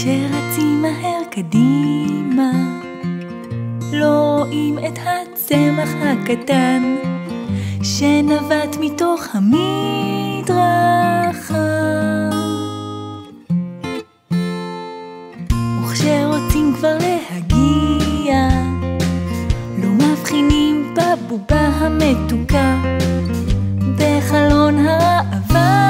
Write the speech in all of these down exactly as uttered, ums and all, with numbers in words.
כשרצים מהר קדימה, לא רואים את הצמח הקטן שנבט מתוך המדרכה. וכשרוצים כבר להגיע, לא מבחינים בבובה המתוקה בחלון הראווה.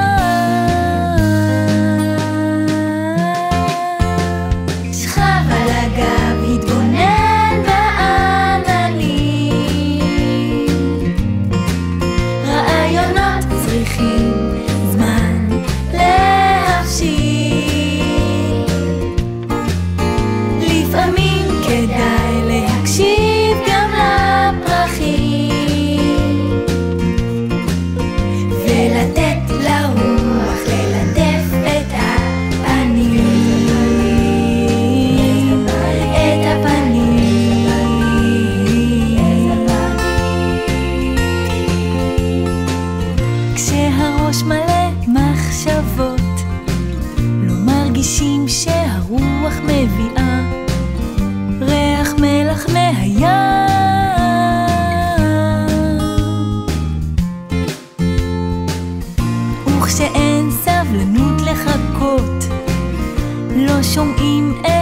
כשהראש מלא מחשבות, לא מרגישים שהרוח מביאה ריח מלח מהים. וכשאין סבלנות לחכות, לא שומעים